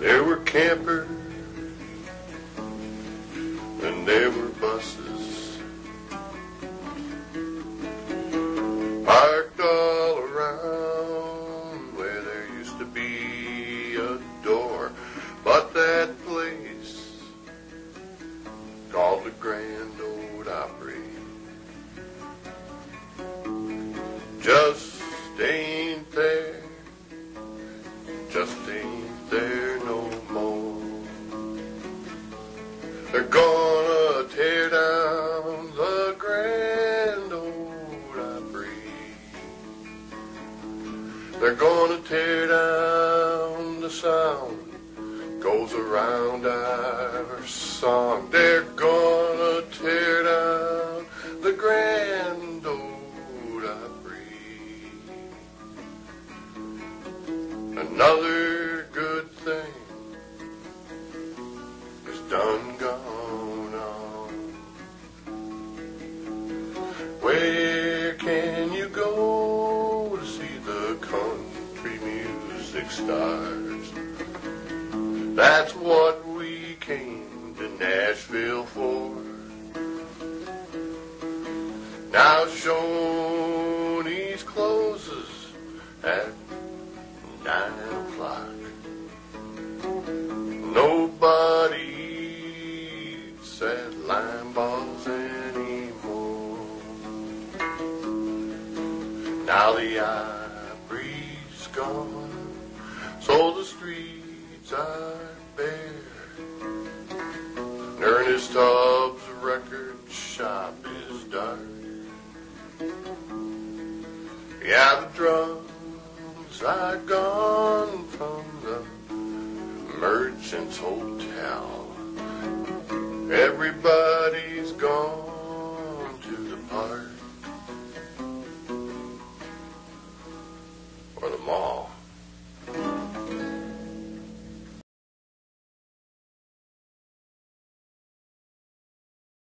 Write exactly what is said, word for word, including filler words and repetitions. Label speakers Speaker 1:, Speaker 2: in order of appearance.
Speaker 1: There were campers and there were buses parked all around where there used to be a door. But that place called the Grand Olde Opry just ain't there, just ain't there no more. They're gonna tear down the Grand Olde Opry. They're gonna tear down the sound goes around our song. They're gonna tear down the Grand Olde Opry. Another good thing is done gone on. Where can you go to see the country music stars? That's what we came to Nashville for. Now Shoney's closes at nine o'clock. Nobody eats at Limbaugh's anymore. Now the Opry's gone, so the streets are bare. Ernest Tubbs' record shop is dark. Yeah, the drums are gone from the Merchant's Hotel. Everybody's gone